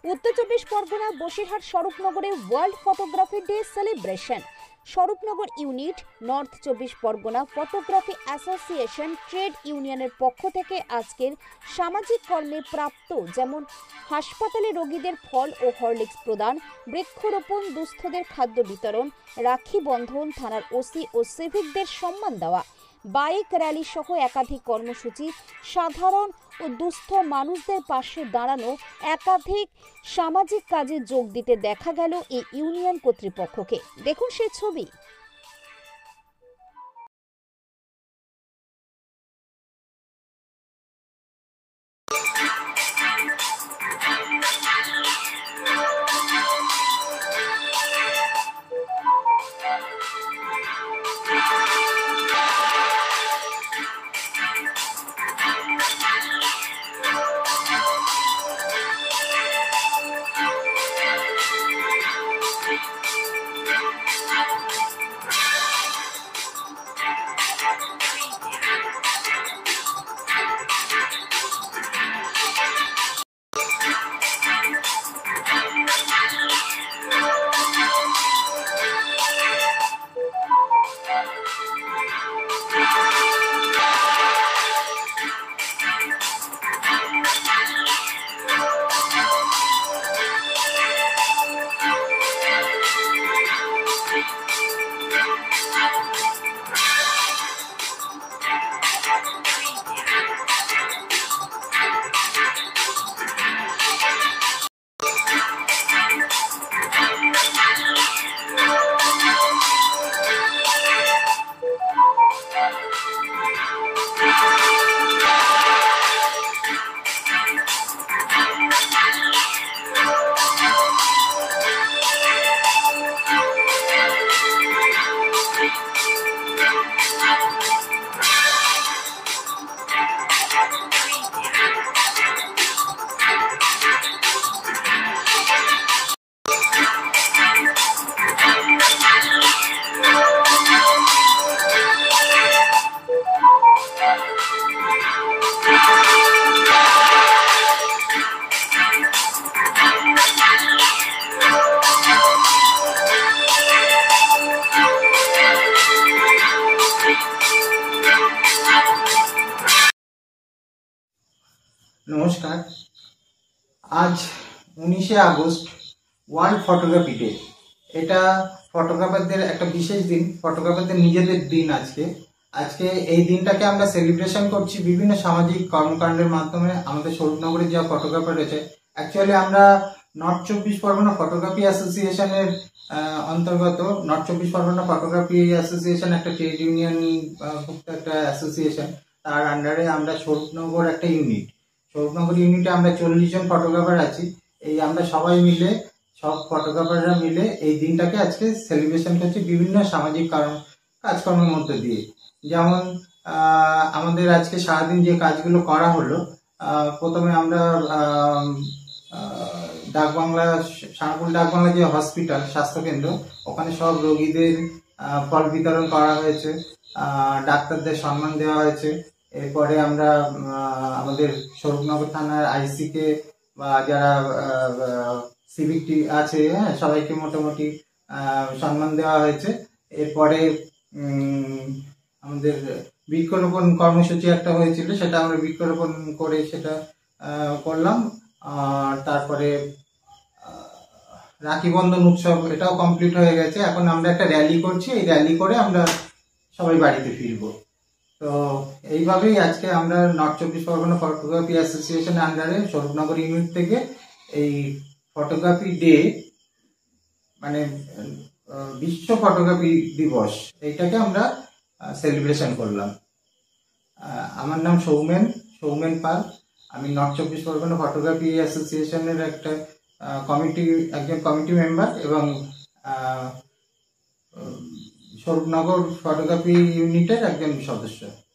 উত্তর চব্বিশ পরগনা বসিরহাট স্বরূপনগরে world photography day celebration. Swarupnagar unit, north Chabbish Pargana photography association trade ইউনিয়নের পক্ষ থেকে আজকের সামাজিক কর্মে প্রাপ্ত, যেমন হাসপাতালে রোগীদের ফল ও হরলিক্স প্রদান, বৃক্ষরোপণ, দুস্থদের খাদ্য বিতরণ, রাখি বন্ধন, থানার ওসি ও সিভিকদের সম্মান দেওয়া, বাইক র্যালি সহ একাধিক কর্মসূচি, সাধারণ ও দুস্থ মানুষদের পাশে দাঁড়ানো, একাধিক সামাজিক কাজে যোগ দিতে দেখা গেল এই ইউনিয়ন কর্তৃপক্ষকে। দেখুন সেই ছবি। নমস্কার। আজ 19শে আগস্ট ওয়ার্ল্ড ফটোগ্রাফি ডে। এটা ফটোগ্রাফারদের একটা বিশেষ দিন, ফটোগ্রাফারদের নিজেদের দিন। আজকে এই দিনটাকে আমরা সেলিব্রেশন করছি বিভিন্ন সামাজিক কর্মকাণ্ডের মাধ্যমে। আমাদের স্বরূপনগরে যা ফটোগ্রাফার রয়েছে, অ্যাকচুয়ালি আমরা নর্থ চব্বিশ পরগনা ফটোগ্রাফি অ্যাসোসিয়েশনের অন্তর্গত। North Chabbish Pargana photography association একটা ট্রেড ইউনিয়ন ভুক্ত একটা অ্যাসোসিয়েশন। তার আন্ডারে আমরা স্বরূপনগর একটা ইউনিট। স্বরূপনগর ইউনিটে আমরা 40 জন ফটোগ্রাফার আছি। এই আমরা সবাই মিলে, সব ফটোগ্রাফাররা মিলে এই দিনটাকে আজকে সেলিব্রেশন করছি বিভিন্ন সামাজিক কাজকর্মের মধ্যে দিয়ে। যেমন আমাদের আজকে সারাদিন যে কাজগুলো করা হলো, প্রথমে আমরা ডাকবাংলা, সানাকুল ডাকবাংলা যে হসপিটাল স্বাস্থ্যকেন্দ্র, ওখানে সব রোগীদের ফল বিতরণ করা হয়েছে, ডাক্তারদের সম্মান দেওয়া হয়েছে। এরপরে আমরা আমাদের স্বরূপনগর থানার আইসি কে বা যারা সিভিক আছে, সবাইকে মোটামুটি সম্মান দেওয়া হয়েছে। এরপরে আমাদের বৃক্ষরোপণ কর্মসূচি একটা হয়েছিল, সেটা আমরা বৃক্ষরোপণ করে সেটা করলাম। তারপরে রাখি বন্ধন উৎসব, এটাও কমপ্লিট হয়ে গেছে। এখন আমরা একটা র্যালি করছি, এই র্যালি করে আমরা সবাই বাড়িতে ফিরবো। তো এইভাবেই আজকে আমরা নর্থ চব্বিশ পরগনা ফটোগ্রাফি অ্যাসোসিয়েশনের আন্ডারে স্বরূপনগর ইউনিট থেকে এই ফটোগ্রাফি ডে, মানে বিশ্ব ফটোগ্রাফি দিবস, এইটাকে আমরা সেলিব্রেশন করলাম। আমার নাম সৌমেন পাল। আমি নর্থ চব্বিশ পরগনা ফটোগ্রাফি অ্যাসোসিয়েশনের একজন কমিটি মেম্বার এবং স্বরূপনগর ফটোগ্রাফি ইউনিটের একজন সদস্য।